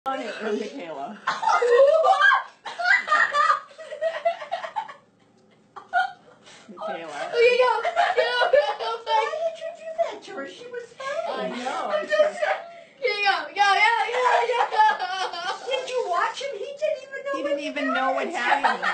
On it from Michaela. Michaela. Okay, go. Why did you do that to her? She was fine. I know. Here you go. Did you watch him? He didn't even know. He didn't even know what happened.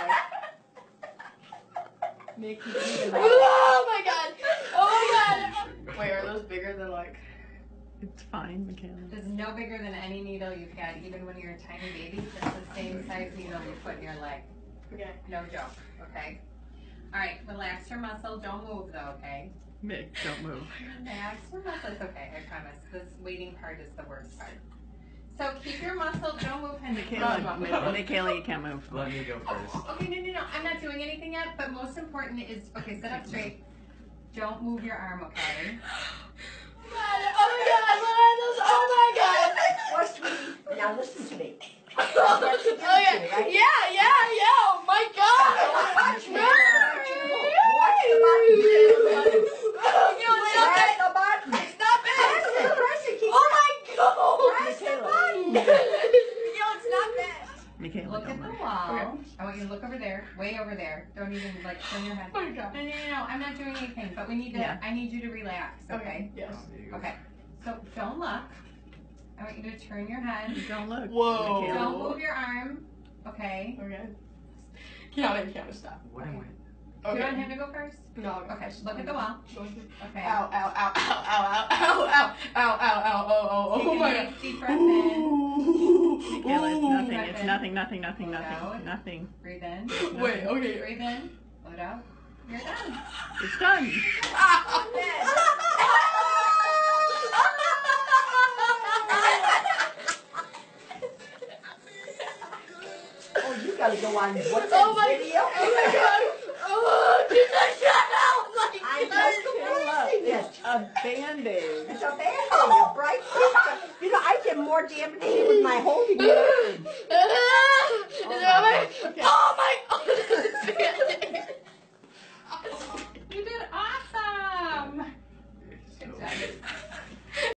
Mick, he didn't even know. Oh my god. Oh my god. Wait, are those bigger than like? It's fine, Michaela. It's no bigger than any needle you've had, even when you're a tiny baby. It's the same size needle you put in your leg. Okay. No joke, okay? Alright, relax your muscle. Don't move though, okay? Mick, don't move. Relax your muscle. It's okay, I promise. This waiting part is the worst part. So keep your muscle. Don't move, Henry. Michaela, you can't move. Let me go first. Okay, no. I'm not doing anything yet, but most important is, okay, sit up straight. Don't move your arm, okay? Oh my god. Well, sweetie, now listen to me. Oh yeah. Yeah. Oh my god. Watch me. No. Watch the button. Stop Press it. the button. Stop it. Press it. Keep Oh my god. press the Michaela. button. It's not that. Michaela, Look don't at the move. wall. Okay. I want you to look over there, way over there. Don't even like turn your head. Oh my god. No. I'm not doing anything, but we need to. Yeah. I need you to relax. Okay. Yes. Okay. So don't look. I want you to turn your head. Don't look. Whoa. Michaela. Don't move your arm. Okay. Okay. Count, stop. What am I? Do you want him to go first? No. Okay. Look at the wall. Okay. Ow. Oh my god. Deep breath in. Michaela, it's nothing. It's Ooh. nothing. Out. Nothing. Breathe in. Wait, okay. Breathe in. Let out. You're done. It's done. Oh, you gotta go on. What's Oh that my video? Oh my god. Oh, Jesus, shut up. I just amazing it. A Band-Aid. It's a band-aid, a bright picture. You know, I did more damage with my holding. Ah!